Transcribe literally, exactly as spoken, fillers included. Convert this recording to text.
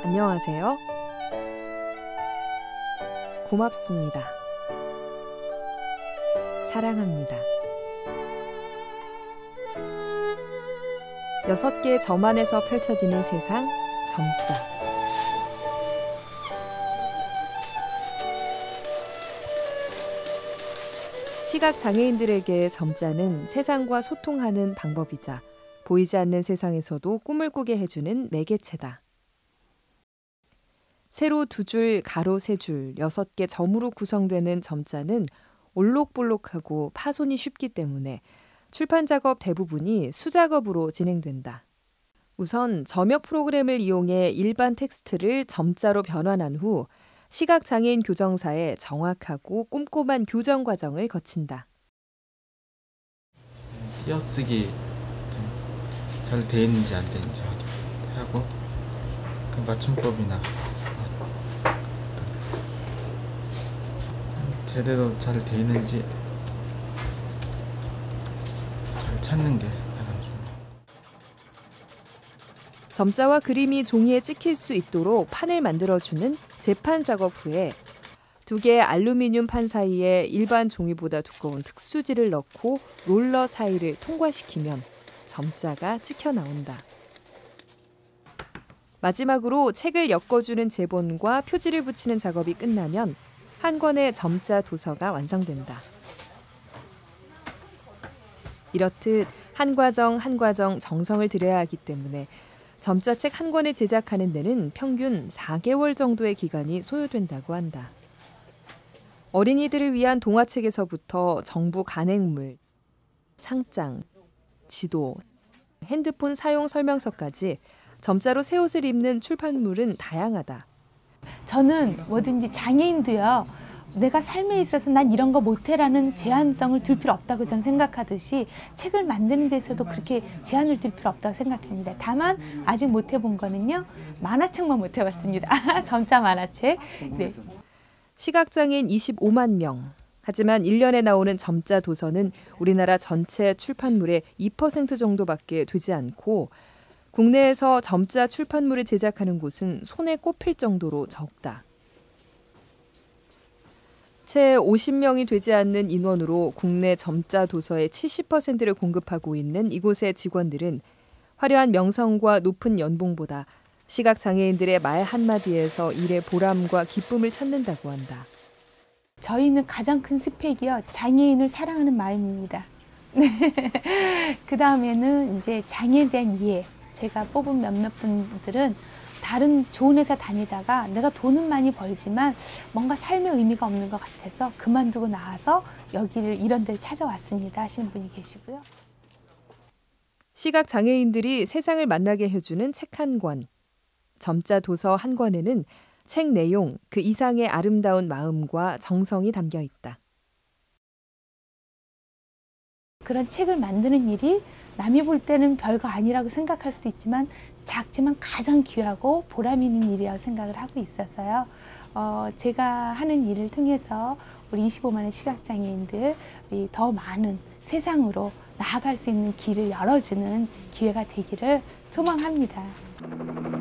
안녕하세요. 고맙습니다. 사랑합니다. 여섯 개의 점 안에서 펼쳐지는 세상, 점자. 시각장애인들에게 점자는 세상과 소통하는 방법이자 보이지 않는 세상에서도 꿈을 꾸게 해주는 매개체다. 세로 두 줄, 가로 세 줄, 여섯 개 점으로 구성되는 점자는 올록볼록하고 파손이 쉽기 때문에 출판 작업 대부분이 수작업으로 진행된다. 우선 점역 프로그램을 이용해 일반 텍스트를 점자로 변환한 후 시각장애인 교정사에 정확하고 꼼꼼한 교정 과정을 거친다. 띄어쓰기 잘 돼 있는지 안 되는지 확인하고 그 맞춤법이나 제대로 잘 돼 있는지 잘 찾는 게 가장 중요해요. 점자와 그림이 종이에 찍힐 수 있도록 판을 만들어주는 재판 작업 후에 두 개의 알루미늄 판 사이에 일반 종이보다 두꺼운 특수지를 넣고 롤러 사이를 통과시키면 점자가 찍혀 나온다. 마지막으로 책을 엮어주는 제본과 표지를 붙이는 작업이 끝나면 한 권의 점자 도서가 완성된다. 이렇듯 한 과정 한 과정 정성을 들여야 하기 때문에 점자책 한 권을 제작하는 데는 평균 사 개월 정도의 기간이 소요된다고 한다. 어린이들을 위한 동화책에서부터 정부 간행물, 상장, 지도, 핸드폰 사용 설명서까지 점자로 새 옷을 입는 출판물은 다양하다. 저는 뭐든지 장애인도요. 내가 삶에 있어서 난 이런 거 못해라는 제한성을 둘 필요 없다고 저는 생각하듯이 책을 만드는 데서도 그렇게 제한을 둘 필요 없다고 생각합니다. 다만 아직 못 해본 거는요. 만화책만 못 해봤습니다. 점자 만화책. 네. 시각장애인 이십오만 명. 하지만 일 년에 나오는 점자 도서는 우리나라 전체 출판물의 이 퍼센트 정도밖에 되지 않고 국내에서 점자 출판물을 제작하는 곳은 손에 꼽힐 정도로 적다. 채 오십 명이 되지 않는 인원으로 국내 점자 도서의 칠십 퍼센트를 공급하고 있는 이곳의 직원들은 화려한 명성과 높은 연봉보다 시각장애인들의 말 한마디에서 일의 보람과 기쁨을 찾는다고 한다. 저희는 가장 큰 스펙이요. 장애인을 사랑하는 마음입니다. 그 다음에는 이제 장애에 대한 이해. 제가 뽑은 몇몇 분들은 다른 좋은 회사 다니다가 내가 돈은 많이 벌지만 뭔가 삶의 의미가 없는 것 같아서 그만두고 나와서 여기를 이런 데를 찾아왔습니다 하시는 분이 계시고요. 시각장애인들이 세상을 만나게 해주는 책 한 권. 점자 도서 한 권에는 책 내용, 그 이상의 아름다운 마음과 정성이 담겨 있다. 그런 책을 만드는 일이 남이 볼 때는 별거 아니라고 생각할 수도 있지만 작지만 가장 귀하고 보람 있는 일이라고 생각을 하고 있어서요. 어, 제가 하는 일을 통해서 우리 이십오만의 시각장애인들이 더 많은 세상으로 나아갈 수 있는 길을 열어주는 기회가 되기를 소망합니다.